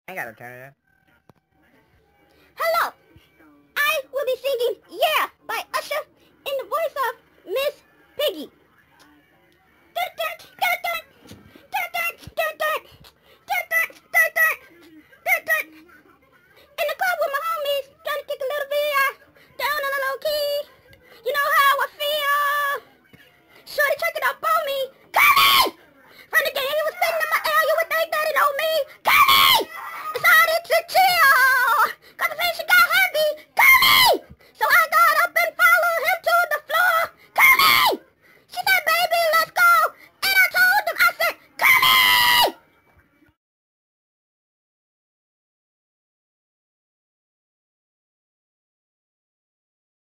I gotta turn it on. Hello! I will be singing Yeah by Usher in the voice of Ms. Piggy.